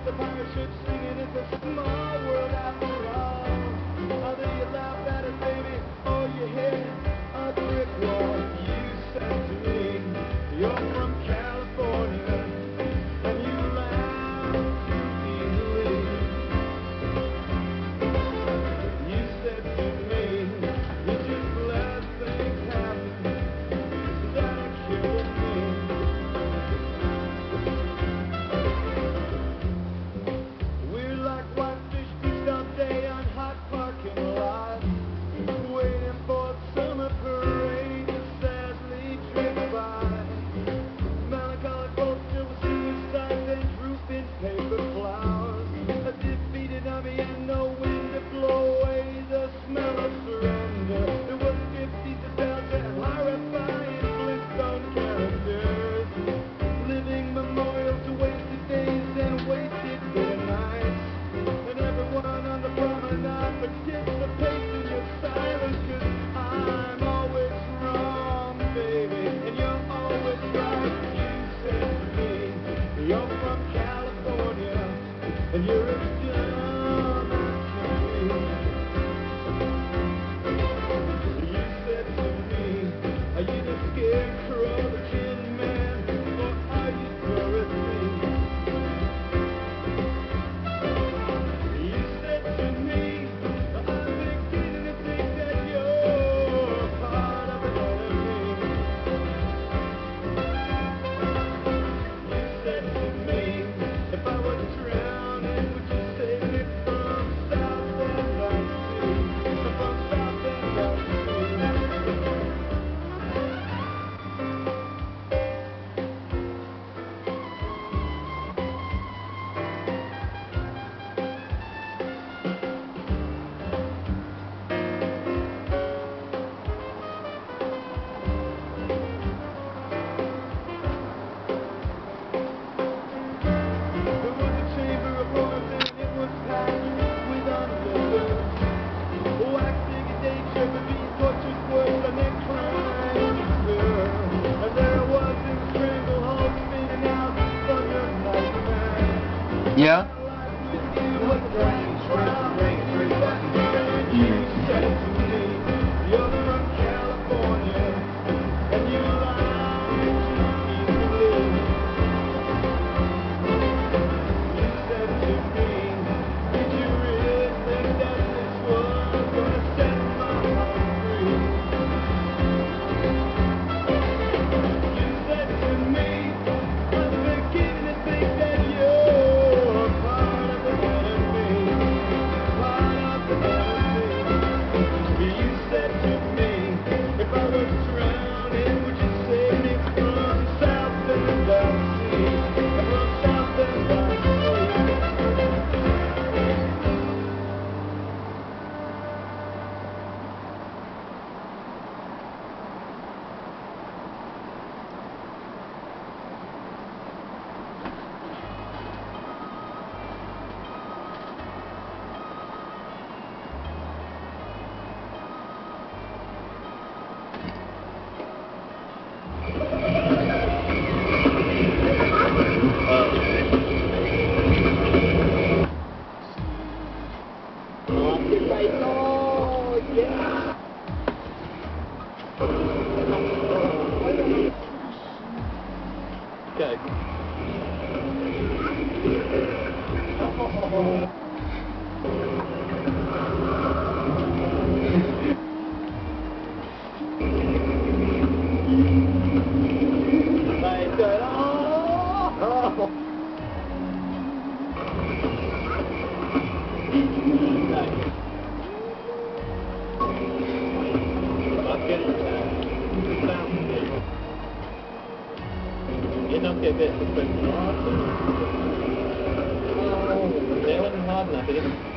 the pirate ship singing, it's a small world after all. Either you laugh at it, baby, or you hit a brick wall. You said to me, you're from California, and you laughed too easily. You said to me, you just let things happen, that killed me. We're like whitefish feast all day on hot parking lots, waiting for summer parade to sadly drift by. Melancholy folks still with suicides and drooping paper flowers. A defeated army and no wind to blow away the smell of surrender. There was 50s to Delta and horrifying Flintstone characters, living memorials to wasted days and wasted bitter nights. And everyone on the promenade participates in your silence, 'cause I'm always wrong, baby, and you're always right. You said to me, you're from California, and you're as dumb as me. You said to me, are you the scarecrow, the tin man, or are you Dorothy? You said to me, I'm beginning to think that you're part of another me. You said to me, if I was drowning, would you save me from South End on Sea? From South End on Sea. There was a chamber of horrors and it was packed with onlookers. Waxing a danger for these tortures worse than their crimes deserve. And there was in Stranglehold spinning out from your nightmare. Yeah? You said to me, you're from California, and you lied too easily. You said to me, did you really think that this was gonna set my heart free? You said to me, I'm beginning to think that you're part of another me, part of another me. You said to me, if I was drowning, would you save me from South End on Sea? From South End on Sea. You don't get a bit of a quick. It wasn't hard enough, it didn't.